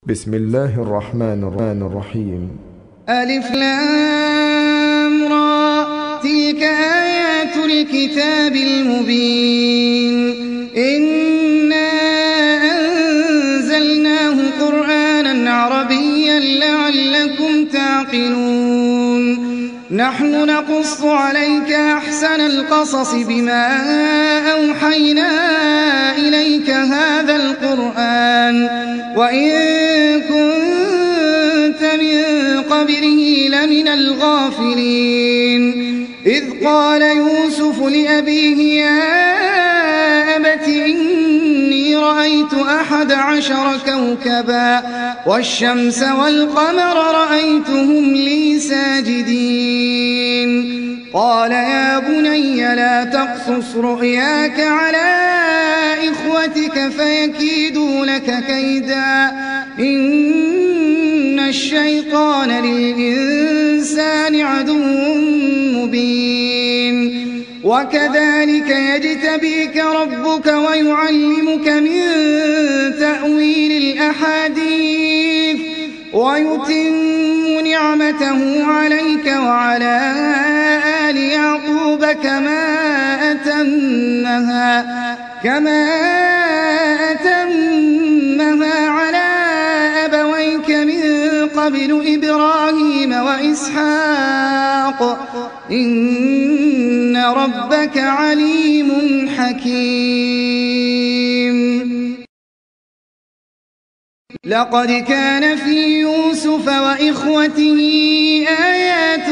بسم الله الرحمن الرحيم. ألف لام را، تلك آيات الكتاب المبين. إنا أنزلناه قرآنا عربيا لعلكم تعقلون. نحن نقص عليك أحسن القصص بما أوحينا إليك هذا القرآن وإن كنت من قبله لمن الغافلين. إذ قال يوسف لأبيه يا أبت إني رأيت 11 كوكبا والشمس والقمر رأيتهم لي ساجدين. قال يا بني لا تقصص رؤياك على إخوتك فيكيدوا لك كيدا إن الشيطان للإنسان عدو مبين. وكذلك يجتبيك ربك ويعلمك من تأويل الأحاديث ويتم نعمته عليك وعلى آل يعقوب كما أتمها على أبويك من قبل إبراهيم وإسحاق إن ربك عليم حكيم. لقد كان في يوسف وإخوته آيات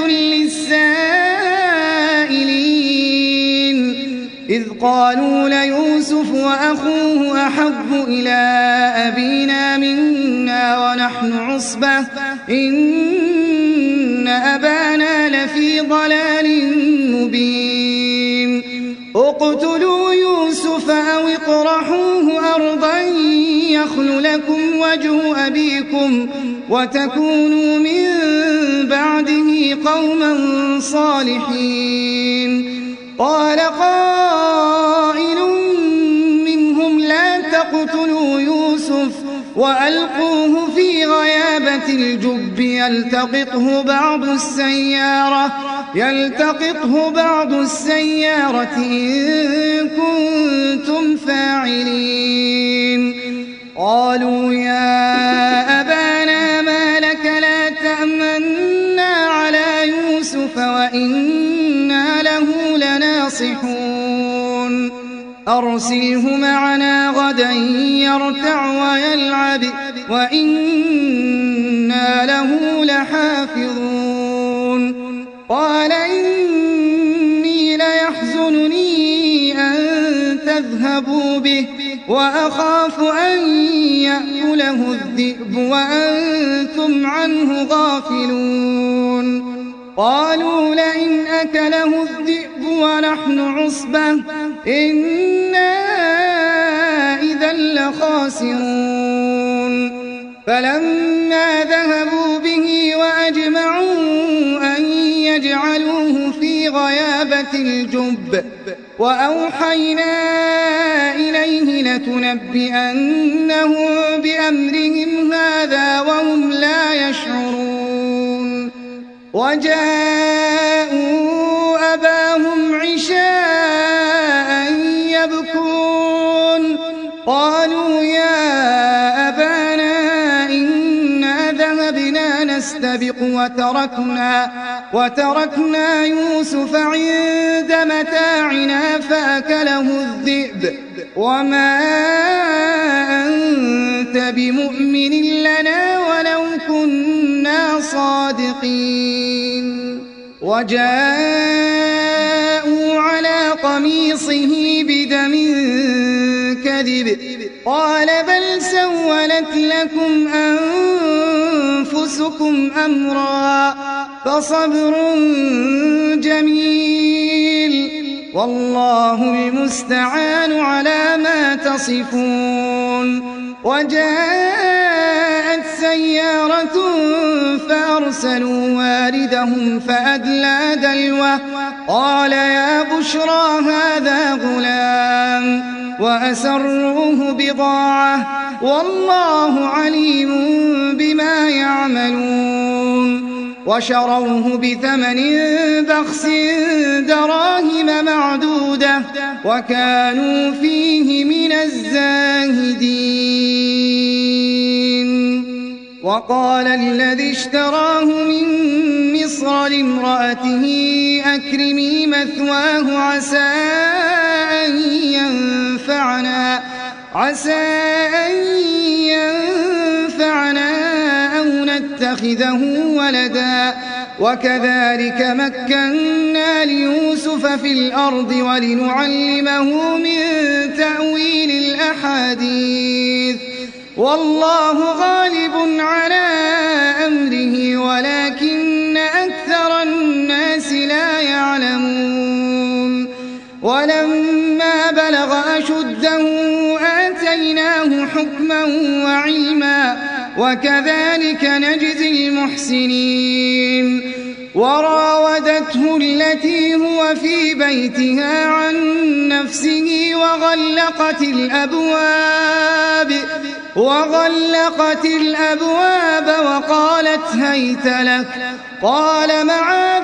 للسائلين إذ قالوا ليوسف وأخوه أحب إلى أبينا منا ونحن عصبة إن أبانا لفي ضلال مبين. اقتلوا يوسف أو اطرحوه أرضا يخل لكم وجه أبيكم وتكونوا من بعده قوما صالحين. قال قائل منهم لا تقتلوا يوسف وألقوه في غيابة الجب يلتقطه بعض السيارة إن كنتم فاعلين. قالوا يا أبانا ما لك لا تأمنا على يوسف وإنا له لناصحون. أرسله معنا غدا يرتع ويلعب وإنا له لحافظون. قال إني ليحزنني أن تذهبوا به وأخاف أن يأكله الذئب وأنتم عنه غافلون. قالوا لئن أكله الذئب ونحن عصبة إنا إذا لخاسرون. فلما ذهبوا به وأجمعوا أن يجعلوه في غيابة الجب وأوحينا إليه لتنبئنهم بأمرهم هذا وهم لا يشعرون. وجاءوا أباهم عشاء يبكون. قالوا يا أبانا إنا ذهبنا نستبق وتركنا يوسف عند متاعنا فأكله الذئب وما أنت بمؤمن لنا ولو كنا صادقين. وجاءوا على قميصه بدم كذب قال بل سولت لكم أنفسكم أمرا فصبر جميل والله المستعان على ما تصفون. وجاءت سيارة فأرسلوا واردهم فأدلى دلوه قال يا بشرى هذا غلام وأسروه بضاعة والله عليم بما يعملون وشروه بثمن بخس دراهم معدودة وكانوا فيه من الزاهدين. وقال الذي اشتراه من مصر لامرأته أكرمي مثواه عسى أن ينفعنا أو نتخذه ولدا وكذلك مكنا ليوسف في الأرض ولنعلمه من تأويل الأحاديث والله غالب على أمره ولكن أكثر الناس لا يعلمون. ولما بلغ أشده آتيناه حكما وعلما وكذلك نجزي المحسنين. وراودته التي هو في بيتها عن نفسه وغلقت الأبواب وقالت هيت لك قال معاذ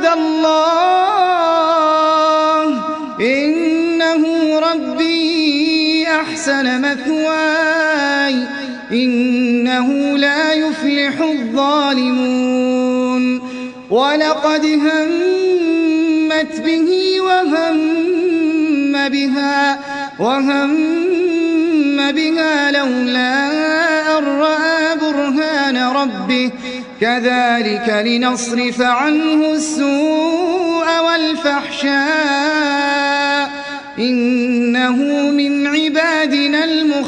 الله إنه ربي أحسن مثواي إنه لا يفلح الظالمون. ولقد همت به وهم بها لولا أن رأى برهان ربه كذلك لنصرف عنه السوء والفحشاء إنه من عبادنا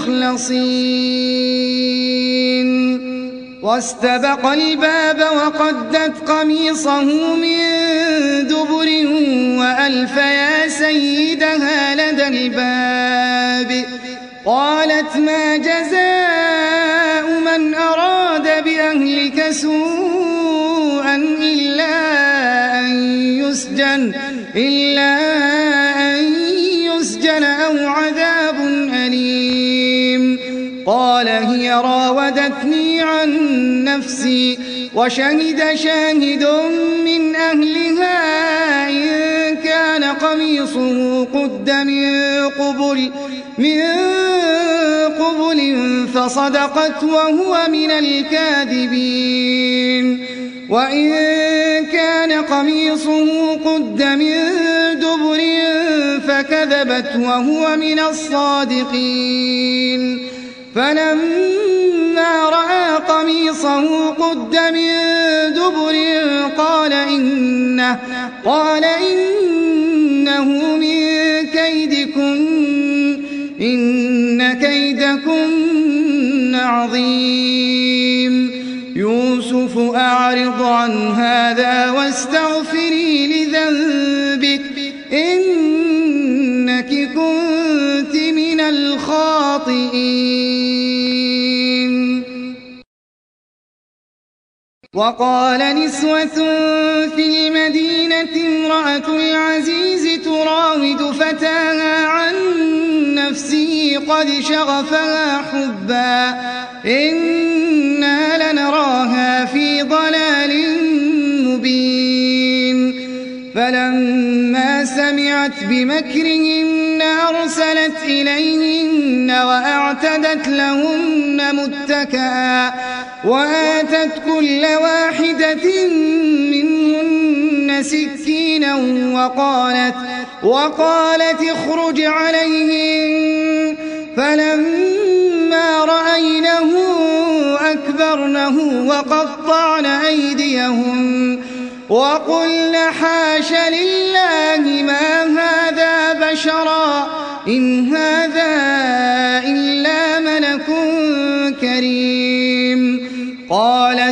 المخلصين. واستبق الباب وقدت قميصه من دبر وألف يا سيدها لدى الباب قالت ما جزاء من أراد بأهلك سوءا إلا أن يسجن أو عذاب أليم. قال هي راودتني عن نفسي وشهد شاهد من أهلها إن كان قميصه قد من قبل فصدقت وهو من الكاذبين وإن كان قميصه قد من دبر فكذبت وهو من الصادقين. فلما رأى قميصه قد من دبر قال إنه من كيدكن إن كيدكن عظيم. يوسف أعرض عن هذا واستغفري لذنبك إنك كنت من الخاطئين. وقال نسوة في المدينة امرأة العزيز تراود فتاها عن نفسه قد شغفها حبا إنا لنراها في ضلال مبين. فلما سمعت بمكرهن أرسلت إليهن وأعتدت لهن متكئا وآتت كل واحدة منهن سكينا وقالت اخرج عليهن. فلما رأينه أكبرنه وقطعن أيديهن وقلن حاش لله ما هذا بشرا إن هذا إلا ملك كريم. قالت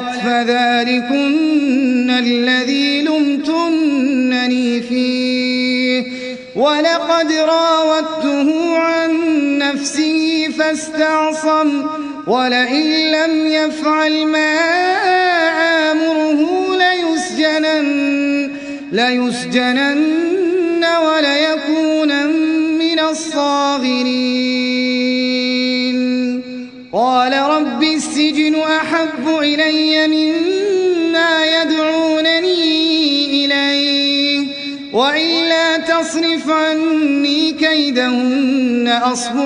فذلكن الذي لمتنني فيه ولقد راودته عن نفسه فاستعصم ولئن لم يفعل ما آمره ليسجنن وليكونن من الصاغرين قال رب السجن أحب إلي مما يدعونني إليه وإلا تصرف عني كيدهن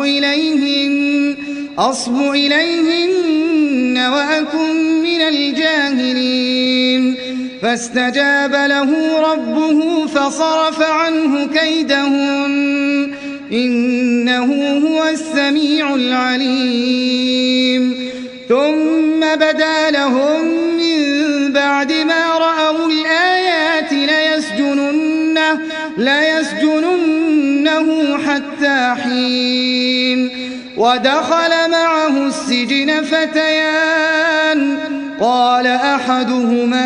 أصب إليهن وأكن من الجاهلين فاستجاب له ربه فصرف عنه كيدهن إنه هو السميع العليم ثم بدا لهم من بعد ما رأوا الآيات ليسجننه حتى حين ودخل معه السجن فتيان قال أحدهما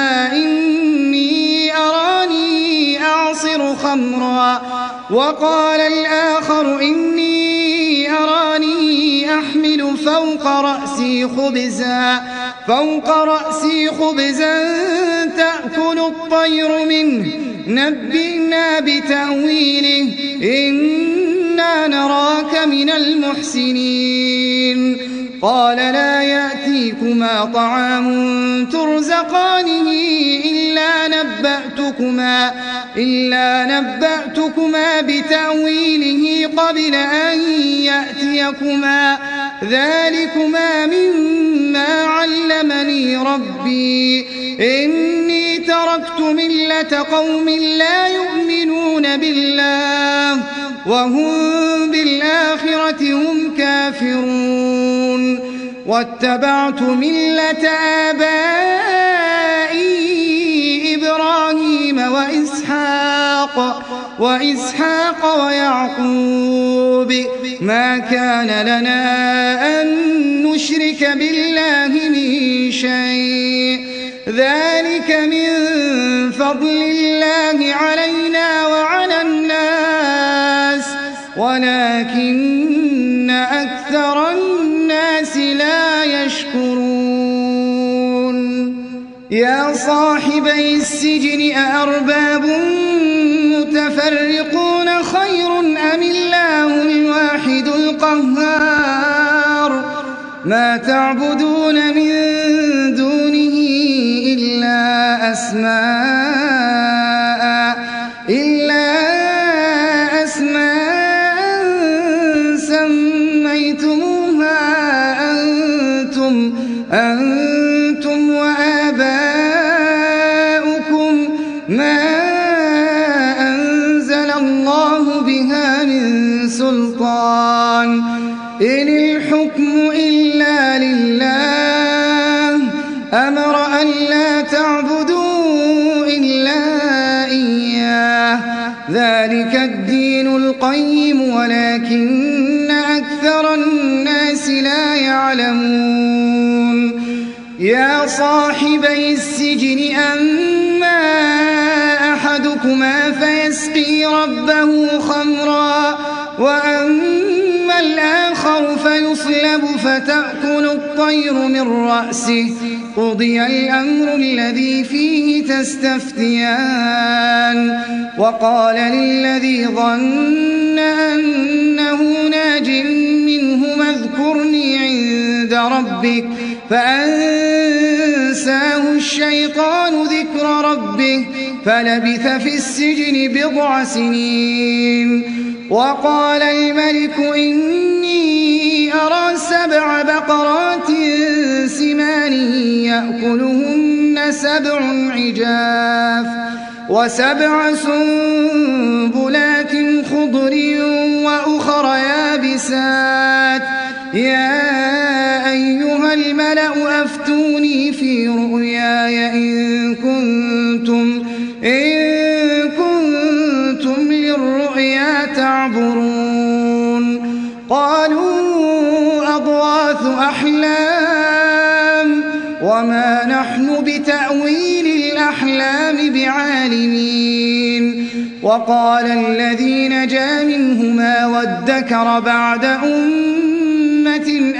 إني أراني أعصر خمرا وقال الآخر إني أراني أحمل فوق رأسي خبزا تأكل الطير منه نبئنا بتأويله إنا نراك من المحسنين قال لا يأتيكما طعام ترزقانه إلا نبأتكما بتأويله قبل أن يأتيكما ذلكما مما علمني ربي إني تركت ملة قوم لا يؤمنون بالله وهم بالآخرة هم كافرون واتبعت ملة آبائي إبراهيم وإسحاق ويعقوب ما كان لنا أن نشرك بالله من شيء ذلك من فضل الله علينا وعلى الناس ولكن أكثر الناس لا يشكرون يا صاحبي السجن أأرباب متفرقون خير أم الله الواحد القهار ما تعبدون من دونه إلا أسماء سميتموها أنتم وآباؤكم ما أنزل الله بها من سلطان إن الحكم إلا لله أمر أن لا تعبدوا إلا إياه ذلك الدين القيم ولكن أكثر الناس لا يعلمون يا صاحبي السجن أما أحدكما فيسقي ربه خمرا وأما الآخر فيصلب فتأكل الطير من رأسه قضي الأمر الذي فيه تستفتيان وقال للذي ظن أنه ناج منهما اذكرني عند ربك فأنساه الشيطان ذكر ربه فلبث في السجن بضع سنين وقال الملك إني أرى 7 بقرات سمان يأكلهن 7 عجاف و7 سنبلات خضر وأخر يابسات يا أيها الملأ أفتوني في رؤياي إن كنتم للرؤيا تعبرون قالوا أضغاث أحلام وما نحن بتأويل الأحلام بعالمين وقال الذي نجا منهما وادكر بعد أمة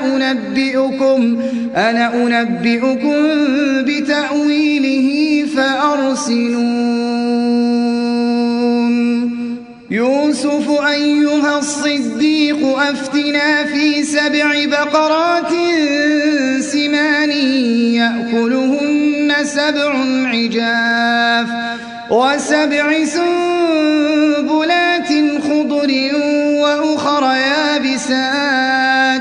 أنا أنبئكم بتأويله فأرسلون يوسف أيها الصديق أفتنا في 7 بقرات سمان يأكلهن 7 عجاف و7 سنبلات خضر وأخر يابسات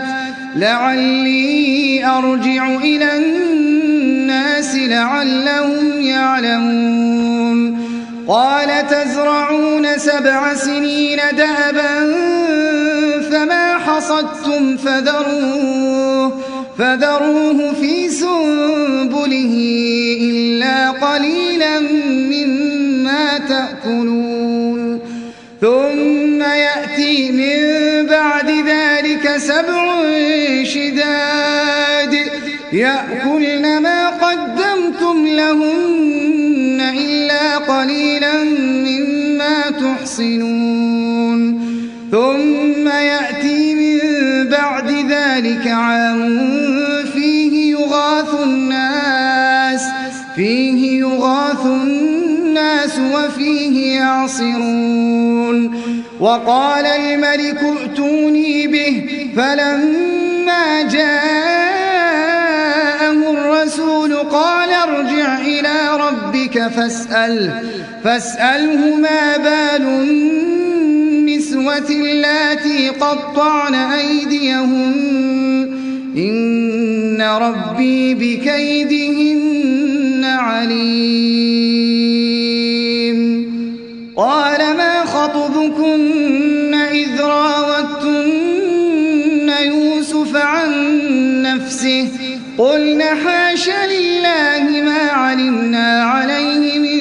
لعلي أرجع إلى الناس لعلهم يعلمون قال تزرعون 7 سنين دأبا فما حصدتم فذروه في سنبله إلا قليلا مما تأكلون ثم يأتي من بعد ذلك 7 شداد يأكلن ما قدمتم لهن إلا قليلا مما تحصنون ثم يأتي من بعد ذلك عام فيه يغاث الناس وفيه يعصرون وقال الملك ائتوني به فلما جاءه الرسول قال ارجع إلى ربك فاسأله ما بال النسوة اللاتي قطعن أيديهن إن ربي بكيدهن عليم قال ما خطبكن إذ راوتن يوسف عن نفسه قلنا حاش لله ما علمنا عليه من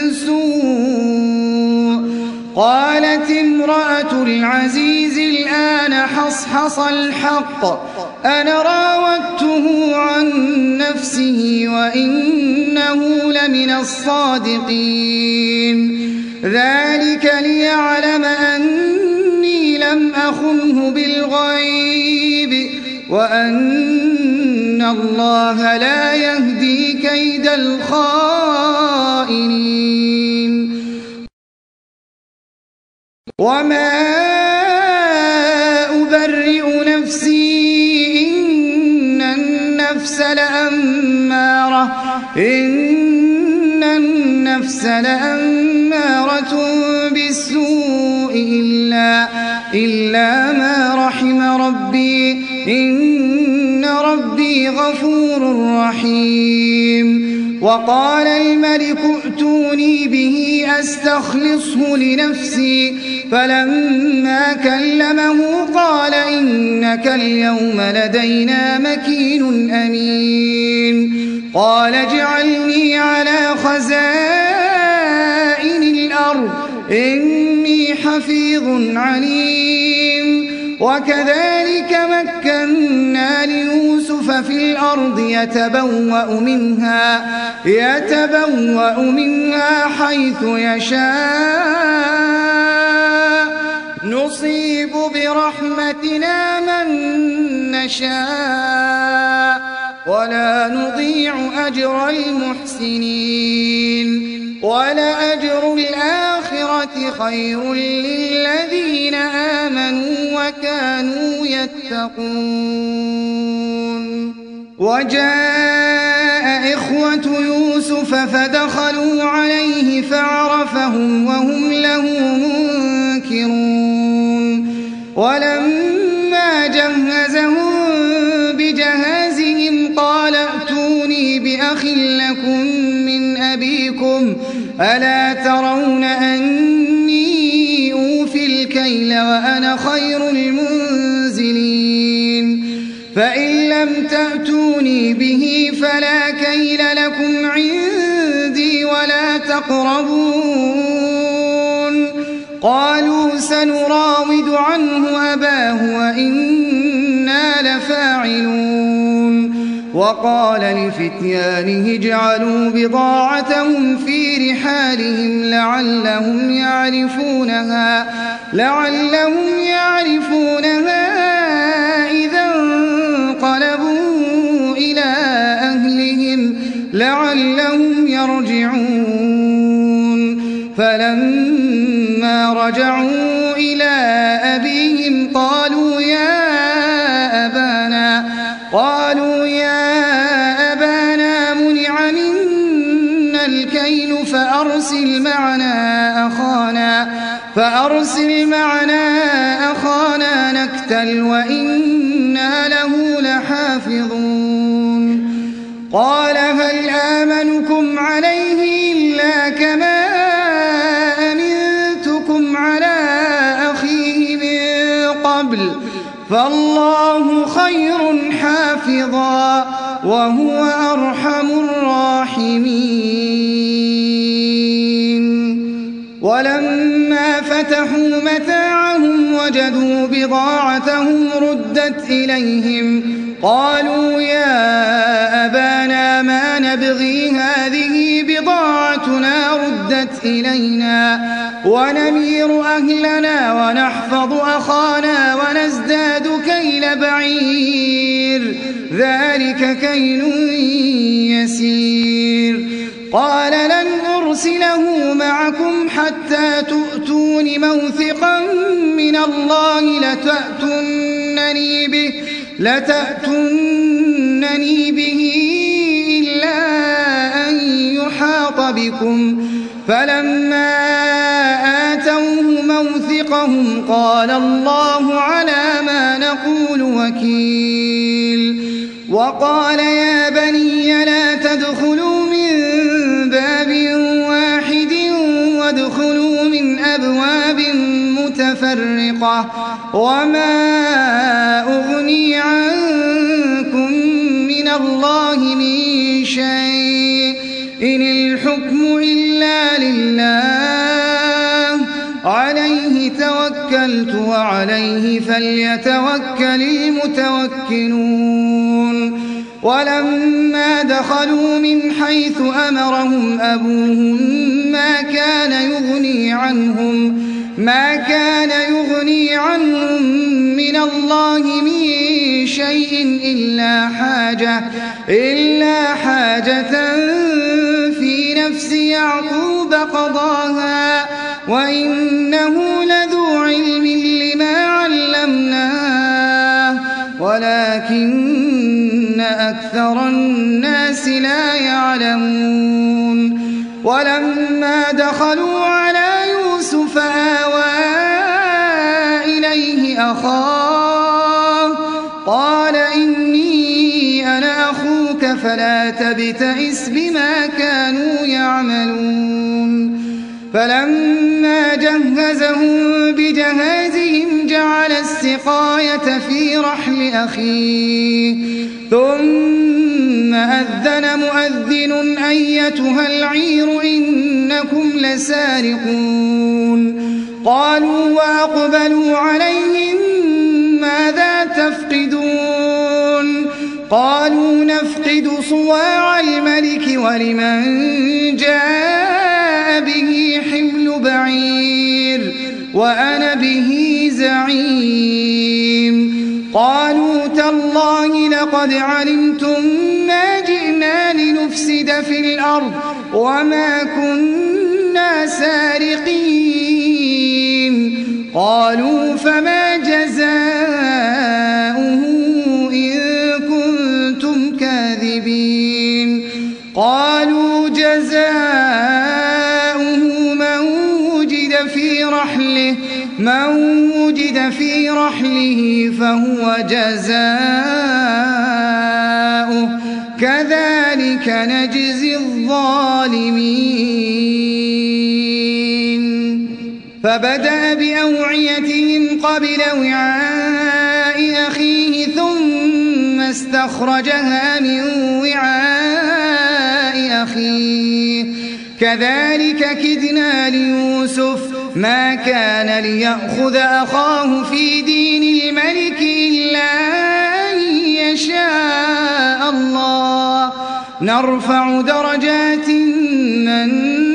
سوء قالت امرأة العزيز الآن حصحص الحق أنا راودته عن نفسه وإنه لمن الصادقين ذلك ليعلم أني لم أخنه بالغيب وأن الله لا يهدي كيد الخائنين وما أبرئ نفسي إن النفس لأمارة بالسوء إلا ما رحم ربي إن ربي غفور رحيم وقال الملك ائتوني به أستخلصه لنفسي فلما كلمه قال إنك اليوم لدينا مكين أمين قال اجعلني على خزائن الأرض إني حفيظ عليم وكذلك مكنا ليوسف في الأرض يتبوأ منها حيث يشاء نصيب برحمتنا من نشاء ولا نضيع أجر المحسنين ولأجر الآخرة خير للذين آمنوا وكانوا يتقون وجاء إخوة يوسف فدخلوا عليه فعرفهم وهم له منكرون ولما جهزهم بجهازهم قال ائتوني بأخ لكم من أبيكم ألا ترون أني أوفي الكيل وأنا خير المنزلين فإن لم تأتوني به فلا كيل لكم عندي ولا تقربون قالوا سنراود عنه أباه وإنا لفاعلون وقال لفتيانه اجعلوا بضاعتهم في رحالهم لعلهم يعرفونها إذا انقلبوا إلى أهلهم يرجعون فلما رجعوا قالوا يا أبانا منع منا الكيل فأرسل معنا أخانا نكتل وإنا له لحافظون قال هل آمنكم عليه إلا كما أمنتكم على أخيه من قبل فالله خير حافظا وهو أرحم الراحمين. ولما فتحوا متاعهم وجدوا بضاعتهم ردت إليهم قالوا يا أبانا ما نبغي هذه بضاعتنا ردت إلينا ونمير أهلنا ونحفظ أخانا ونزداد كيل بعير ذلك كيل يسير. قال لن أرسله معكم حتى تؤتون موثقا من الله لتأتونني به إلا أن يحاط بكم فلما آتوه موثقهم قال الله على ما نقول وكيل. وقال يا بني لا تدخلوا من باب واحد وادخلوا من أبواب متفرقة وما أغني عنكم من الله من شيء إن الحكم إلا لله عليه توكلت وعليه فليتوكل المتوكلون. ولما دخلوا من حيث أمرهم أبوهم ما كان يغني عنهم من الله من شيء إلا حاجة في نفس يعقوب قضاها وإنه لذو علم لما علمناه ولكن أكثر الناس لا يعلمون. ولما دخلوا على يوسف آوى إليه أخاه قال إني أنا أخوك فلا تبتئس بما كانوا يعملون. فلما جهزهم بجهازهم جعل السقاية في رحل أخيه ثم أذن مؤذن أيتها العير إنكم لسارقون. قالوا وأقبلوا عليهم ماذا تفقدون قالوا نفقد صواع الملك ولمن جاء به حمل بعير وأنا به زعيم. قالوا تالله لقد علمتم ما جئنا لنفسد في الأرض وما كنا سارقين. قالوا فما جزاؤه إن كنتم كاذبين. قالوا جزاؤه من وجد في رحله فهو جزاؤه كذلك نجزي الظالمين. فبدأ بأوعيتهم قبل وعاء أخيه ثم استخرجها من وعاء أخيه كذلك كدنا ليوسف ما كان ليأخذ أخاه في دين الملك إلا أن يشاء الله نرفع درجات من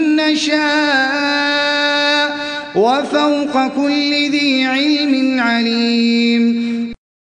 نشاء وفوق كل ذي علم عليم.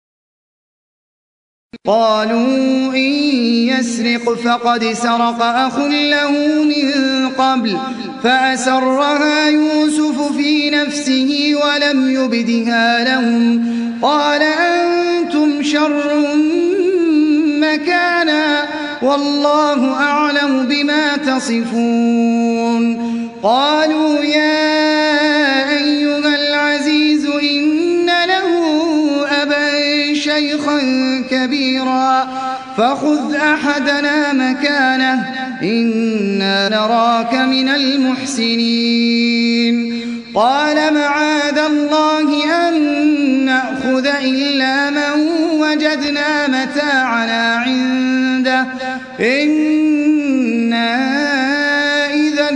قالوا إن يسرق فقد سرق أخ له من قبل فأسرها يوسف في نفسه ولم يبدها لهم قال أنتم شر مكانا والله أعلم بما تصفون قالوا يا أيها العزيز إن له أبا شيخا كبيرا فخذ أحدنا مكانه إنا نراك من المحسنين قال معاذ الله أن نأخذ إلا من وجدنا متاعنا عنده إنا إذا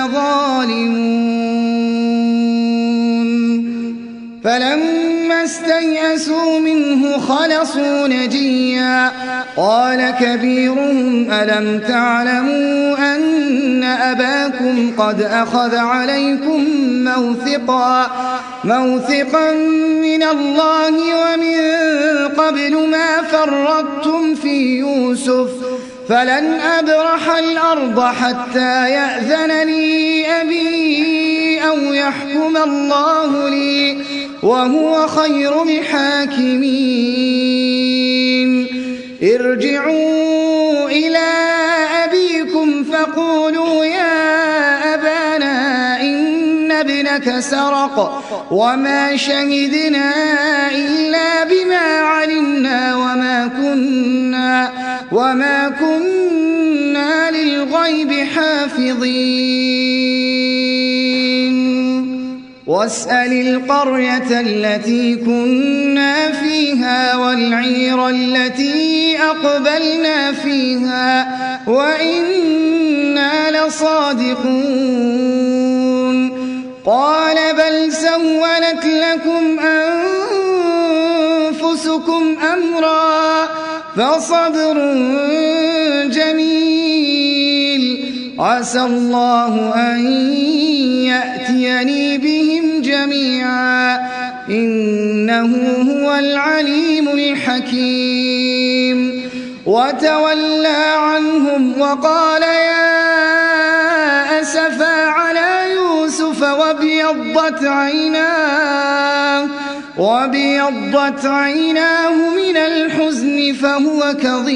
لظالمون فلما استيئسوا منه خلصوا نجيا قال كبيرهم ألم تعلموا أن أباكم قد أخذ عليكم موثقا من الله ومن قبل ما فرطتم في يوسف فلن أبرح الأرض حتى يأذن لي أبي أو يحكم الله لي وهو خير الحاكمين ارجعوا إلى أبيكم فقولوا يا أبانا إن ابنك سرق وما شهدنا إلا بما علمنا وما كنا للغيب حافظين واسأل القرية التي كنا فيها والعير التي أقبلنا فيها وإنا لصادقون قال بل سولت لكم أنفسكم أمرا فصبر جميل عسى الله أن يأتيني بهم جميعا إنه هو العليم الحكيم وتولى عنهم وقال يا أسفا على يوسف وابيضت عيناه من الحزن فهو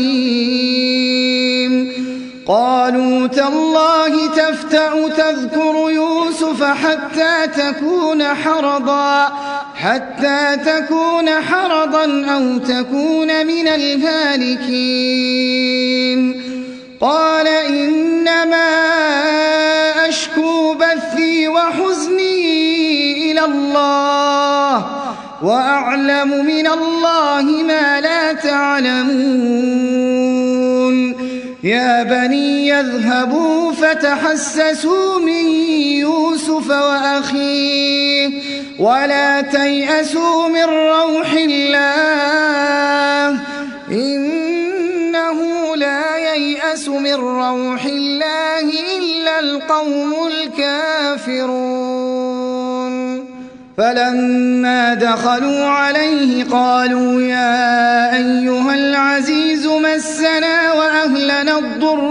كظيم قالوا تالله تفتأ تذكر يوسف حتى تكون حرضا أو تكون من الهالكين قال إنما أشكو بثي وحزني إلى الله وأعلم من الله ما لا تعلمون يا بني يذهبوا فتحسسوا من يوسف وأخيه ولا تيأسوا من روح الله إنه لا ييأس من روح الله إلا القوم الكافرون فلما دخلوا عليه قالوا يا أيها العزيز مسنا وأهلنا الضر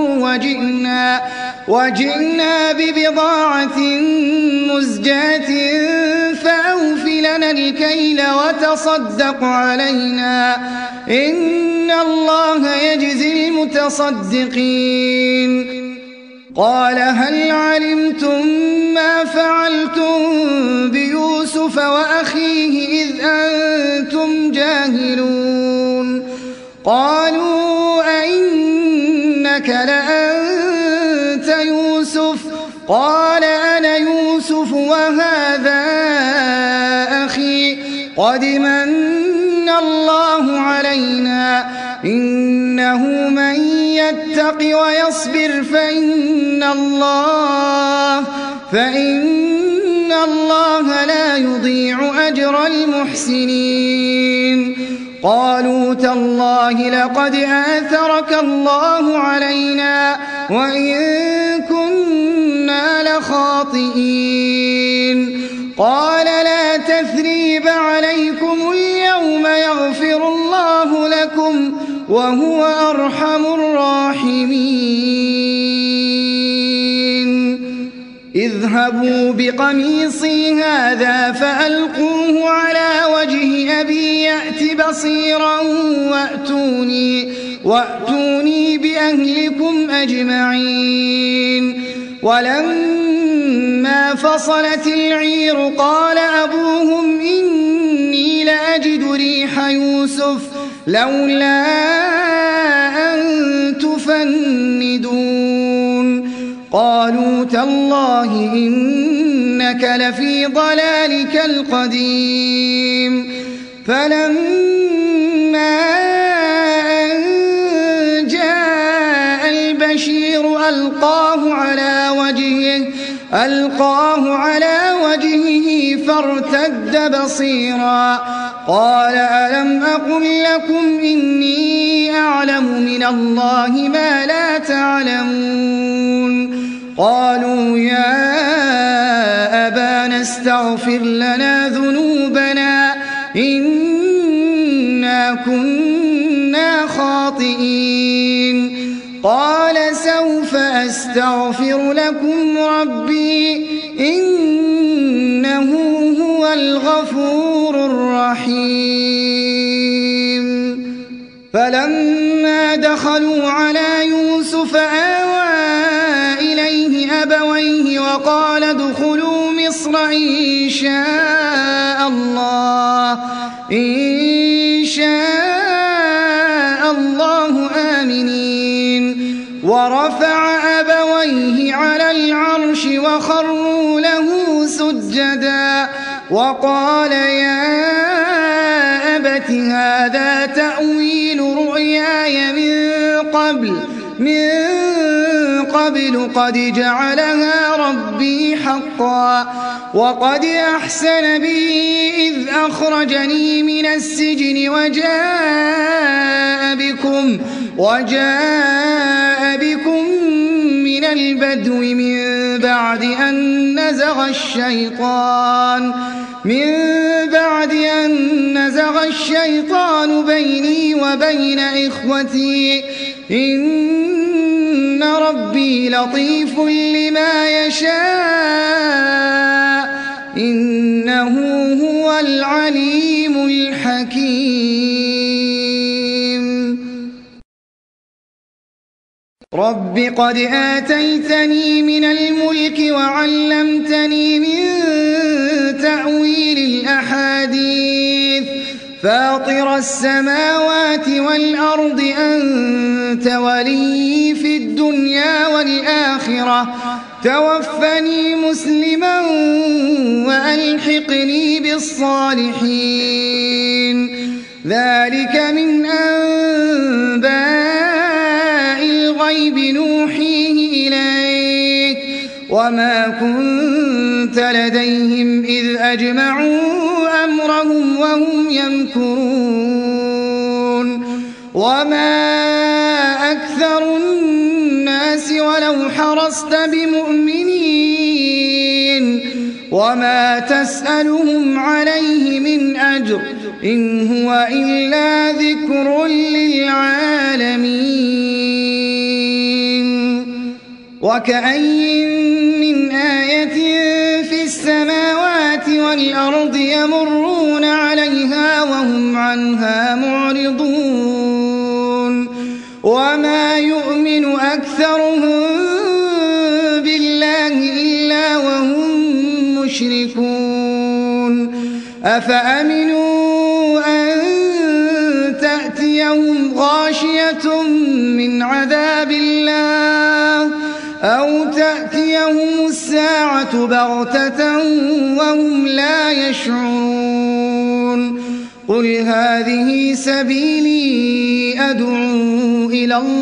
وجئنا ببضاعة مزجاة فأوف لنا الكيل وتصدق علينا إن الله يجزي المتصدقين قال هل علمتم ما فعلتم بيوسف وأخيه إذ أنتم جاهلون قالوا أئنك لأنت يوسف قال أنا يوسف وهذا أخي قد من الله علينا إنه من يتق ويصبر فإن الله لا يضيع أجر المحسنين قالوا تالله لقد آثرك الله علينا وإن كنا لخاطئين قال لا تثريب عليكم اليوم يغفر الله لكم وهو أرحم الراحمين اذهبوا بقميصي هذا فألقوه على وجه أبي يأت بصيرا وأتوني بأهلكم أجمعين. ولما فصلت العير قال أبوهم إني لأجد ريح يوسف لولا أن تفندون. قالوا تالله إنك لفي ضلالك القديم. فلما أن جاء البشير ألقاه على وجهه فارتد بصيرا. قال ألم أقل لكم إني أعلم من الله ما لا تعلمون. قالوا يا أبانا استغفر لنا ذنوبنا إنا كنا خاطئين. قال سوف أستغفر لكم ربي إنه هو الغفور الرحيم. فلما دخلوا على يوسف آوى إليه أبويه وقال ادخلوا مصر إن شاء الله آمنين. ورفع أبويه على العرش وخروا له سجدا وقال يا أبت هذا تأويل رؤياي من قبل قد جعلها ربي حقا وقد أحسن بي إذ أخرجني من السجن وجاء بكم من البدو من بعد أن نزغ الشيطان بيني وبين إخوتي إن ربي لطيف لما يشاء إنه هو العليم الحكيم. رب قد آتيتني من الملك وعلمتني من تأويل الأحاديث فاطر السماوات والأرض أنت ولي في الدنيا والآخرة توفني مسلما وألحقني بالصالحين. ذلك من أنباء الغيب نوحيه إليك وما كنت لديهم إذ أجمعوا أمرهم وهم يمكرون. وما أكثر الناس ولو حرصت بمؤمنين وما تسألهم عليه من أجر إن هو إلا ذكر للعالمين. وكأين من آية في السماوات والأرض يمرون عليها وهم عنها معرضون. وما يؤمن أكثرهم بالله إلا وهم مشركون. أفأمنوا أن تأتيهم غاشية من عذاب الله أو تأتيهم الساعة بغتة وهم لا يشعرون. قل هذه سبيلي أدعو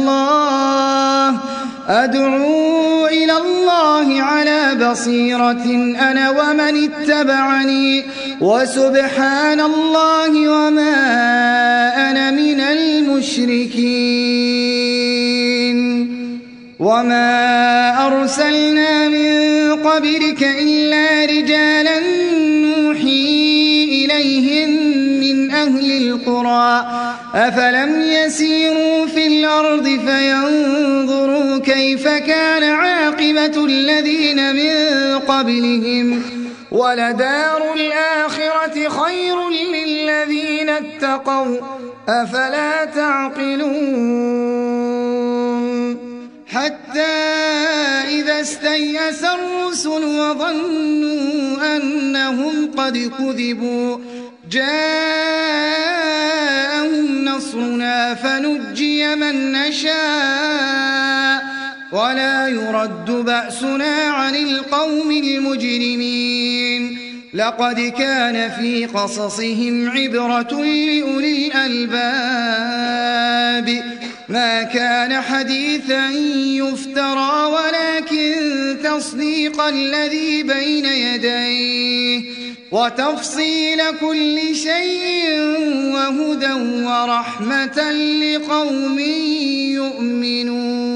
إلى الله على بصيرة أنا ومن اتبعني وسبحان الله وما أنا من المشركين. وما أرسلنا من قبلك إلا رجالا نوحي إليهم من أهل القرى أفلم يسيروا في الأرض فينظروا كيف كان عاقبة الذين من قبلهم ولدار الآخرة خير للذين اتقوا أفلا تعقلون حتى إذا استيأس الرسل وظنوا أنهم قد كذبوا جاءهم نصرنا فنجي من نشاء ولا يرد بأسنا عن القوم المجرمين لقد كان في قصصهم عبرة لأولي الألباب ما كان حديثا يفترى ولكن تصديق الذي بين يديه وتفصيل كل شيء وهدى ورحمة لقوم يؤمنون